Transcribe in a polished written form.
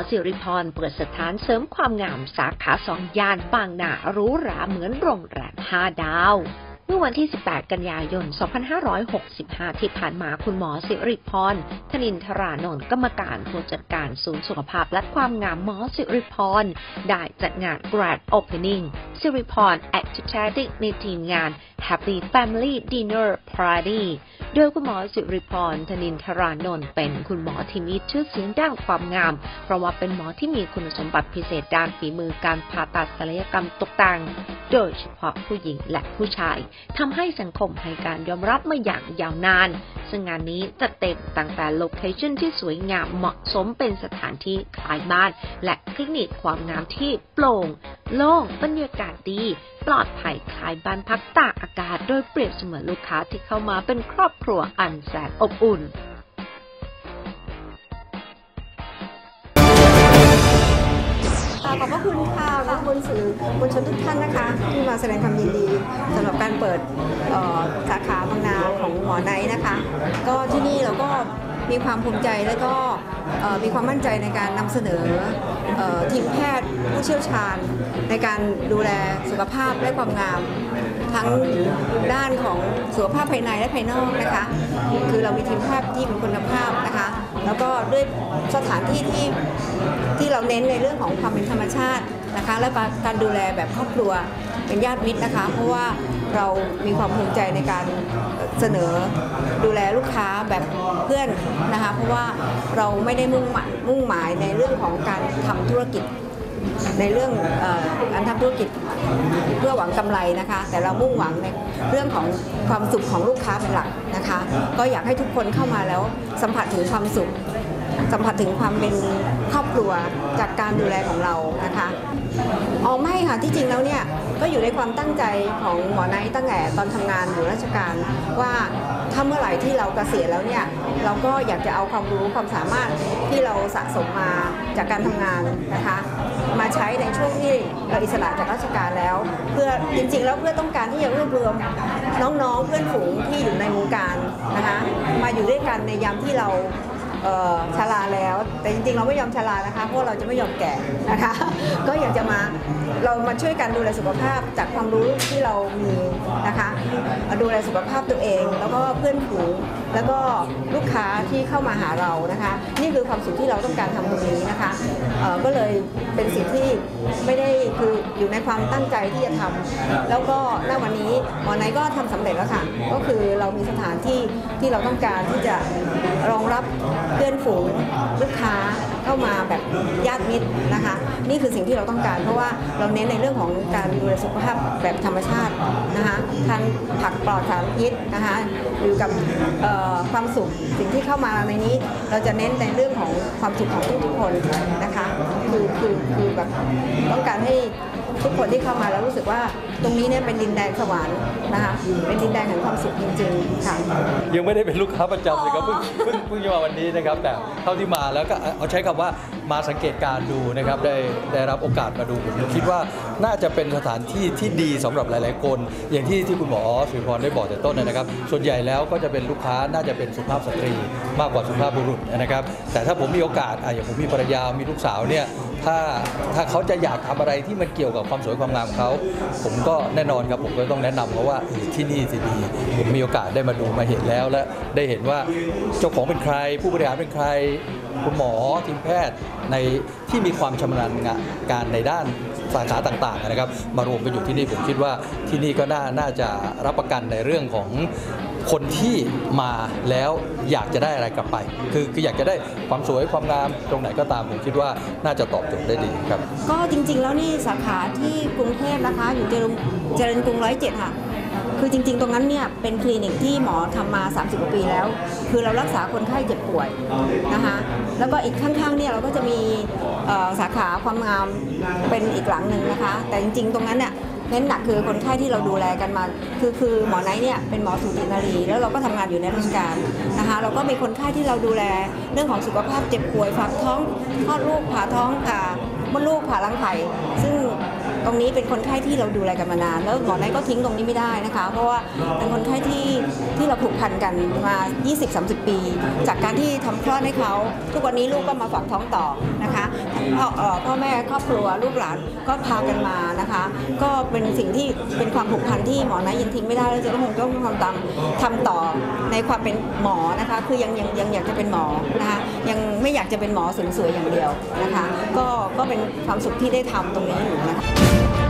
สิริพรเปิดสถานเสริมความงามสาขา2 ย่านบางนาหรูหราเหมือนโรงแรม5 ดาวเมื่อวันที่ 18 กันยายน 2565 ที่ผ่านมาคุณหมอสิริพร ธนินทรานนท์กรรมการผู้จัดการศูนย์สุขภาพและความงามหมอสิริพรได้จัดงาน Grand Opening สิริพร Aesthetic ในทีมงาน Happy Family Dinner Party โดยคุณหมอสิริพร ธนินทรานนท์เป็นคุณหมอที่มีชื่อเสียงด้านความงามเพราะว่าเป็นหมอที่มีคุณสมบัติพิเศษด้านฝีมือการผ่าตัดศัลยกรรมตกแต่งโดยเฉพาะผู้หญิงและผู้ชายทำให้สังคมให้การยอมรับมาอย่างยาวนานซึ่งงานนี้จัดเต็มตั้งแต่โลเคชั่นที่สวยงามเหมาะสมเป็นสถานที่คล้ายบ้านและคลินิกความงามที่โปร่งโล่งบรรยากาศดีปลอดภัยคล้ายบ้านพักตากอากาศโดยเปรียบเสมือนลูกค้าที่เข้ามาเป็นครอบครัวอันแสนอบอุ่นขอบพระคุณค่ะขอบคุณสื่อมวลชนทุกท่านนะคะที่มาแสดงความยินดีสำหรับการเปิดสาขาบางนาของหมอไนท์นะคะก็ที่นี่เราก็มีความภูมิใจและก็มีความมั่นใจในการนำเสนอทีมแพทย์ผู้เชี่ยวชาญในการดูแลสุขภาพและความงามทั้งด้านของสุขภาพภายในและภายนอกนะคะคือเรามีทีมแพทย์ที่มีคุณภาพนะคะแล้วก็ด้วยสถานที่ที่เราเน้นในเรื่องของความเป็นธรรมชาตินะคะและการดูแลแบบครอบครัวเป็นญาติมิตรนะคะเพราะว่าเรามีความภูมิใจในการเสนอดูแลลูกค้าแบบเพื่อนนะคะเพราะว่าเราไม่ได้มุ่งหมายในเรื่องของการทำธุรกิจในเรื่องการทำธุรกิจเพื่อหวังกำไรนะคะแต่เรามุ่งหวังในเรื่องของความสุขของลูกค้าเป็นหลักนะคะก็อยากให้ทุกคนเข้ามาแล้วสัมผัสถึงความสุขสัมผัสถึงความเป็นครอบครัวจากการดูแลของเรานะคะไม่ค่ะที่จริงแล้วเนี่ยก็อยู่ในความตั้งใจของหมอไนท์ตั้งแต่ตอนทำงานอยู่ราชการว่าถ้าเมื่อไหร่ที่เราเกษียณแล้วเนี่ยเราก็อยากจะเอาความรู้ความสามารถที่เราสะสมมาจากการทำงานนะคะมาใช้ในช่วงที่เราอิสระจากราชการแล้วเพื่อจริงๆแล้วเพื่อต้องการที่จะรวบรวมน้องๆเพื่อนฝูงที่อยู่ในวงการนะคะมาอยู่ด้วยกันในยามที่เราชราแล้วแต่จริงๆเราไม่ยอมชรานะคะเพราะเราจะไม่ยอมแก่นะคะก็อยากจะเรามาช่วยกันดูแลสุขภาพจากความรู้ที่เรามีนะคะดูแลสุขภาพตัวเองแล้วก็เพื่อนฝูงแล้วก็ลูกค้าที่เข้ามาหาเรานะคะนี่คือความสุขที่เราต้องการทำตรงนี้นะคะก็เลยเป็นสิ่งที่ไม่ได้คืออยู่ในความตั้งใจที่จะทำแล้วก็ณวันนี้หมอไนท์ก็ทำสำเร็จแล้วค่ะก็คือเรามีสถานที่ที่เราต้องการที่จะรองรับเพื่อนฝูงลูกค้าเข้ามาแบบญาติมิตรนะคะนี่คือสิ่งที่เราต้องการเพราะว่าเราเน้นในเรื่องของการดูแลสุขภาพแบบธรรมชาตินะคะทานผักปลอดสารพิษนะคะอยู่กับความสุขสิ่งที่เข้ามาในนี้เราจะเน้นในเรื่องของความสุขของทุกคนนะคะคือแบบต้องการให้ทุกคนที่เข้ามาแล้วรู้สึกว่าตรงนี้เนี่ยเป็นดินแดนสวรรค์นะคะเป็นดินแดนแห่งความสุขจริงๆค่ะยังไม่ได้เป็นลูกค้าประจำเลยครับเพิ่งมาวันนี้นะครับแต่เท่าที่มาแล้วก็เอาใช้คำว่ามาสังเกตการดูนะครับได้รับโอกาสมาดูผมคิดว่าน่าจะเป็นสถานที่ที่ดีสำหรับหลายๆคนอย่างที่คุณหมอสิริพรได้บอกแต่ต้นนะครับส่วนใหญ่แล้วก็จะเป็นลูกค้าน่าจะเป็นสุภาพสตรีมากกว่าสุภาพบุรุษนะครับแต่ถ้าผมมีโอกาสอย่างผมมีภรรยามีลูกสาวเนี่ยถ้าเขาจะอยากทำอะไรที่มันเกี่ยวกับความสวยความงามของเขาผมก็แน่นอนครับผมก็ต้องแนะนำเขาว่าที่นี่สิดีผมมีโอกาสได้มาดูมาเห็นแล้วและได้เห็นว่าเจ้าของเป็นใครผู้บริหารเป็นใครคุณหมอทีมแพทย์ในที่มีความชำนาญการในด้านสาขาต่างๆนะครับมารวมกันอยู่ที่นี่ผมคิดว่าที่นี่ก็น่าจะรับประกันในเรื่องของคนที่มาแล้วอยากจะได้อะไรกลับไปคืออยากจะได้ความสวยความงามตรงไหนก็ตามผมคิดว่าน่าจะตอบโจทย์ได้ดีครับก็จริงๆแล้วนี่สาขาที่กรุงเทพนะคะอยู่เจริญกรุง107ค่ะคือจริงๆตรงนั้นเนี่ยเป็นคลินิกที่หมอทำมา30 กว่าปีแล้วคือเรารักษาคนไข้เจ็บป่วยนะคะแล้วก็อีกข้างๆเนี่ยเราก็จะมีสาขาความงามเป็นอีกหลังหนึ่งนะคะแต่จริงๆตรงนั้นเนี่ยเน้นหนักคือคนไข้ที่เราดูแลกันมาคือหมอไนท์เนี่ยเป็นหมอสูตินารีแล้วเราก็ทำงานอยู่ในราชการนะคะเราก็มีคนไข้ที่เราดูแลเรื่องของสุขภาพเจ็บป่วยฝากท้องคลอดลูกผ่าท้องผ่ามดลูกผ่ารังไข่ซึ่งตรงนี้เป็นคนไข้ที่เราดูแลกันมานานแล้วหมอไนท์ก็ทิ้งตรงนี้ไม่ได้นะคะเพราะว่าเป็นคนไข้ที่เราผูกพันกันมา 20-30 ปีจากการที่ทำคลอดให้เขาทุกวันนี้ลูกก็มาฝากท้องต่อนะคะพ่อแม่ครอบครัวลูกหลานก็พากันมานะคะก็เป็นสิ่งที่เป็นความผูกพันที่หมอนะยังทิ้งไม่ได้แล้วจะต้องทำต่อในความเป็นหมอนะคะคือยังอยากจะเป็นหมอนะคะยังไม่อยากจะเป็นหมอสวยๆอย่างเดียวนะคะก็เป็นความสุขที่ได้ทำตรงนี้อยู่นะคะ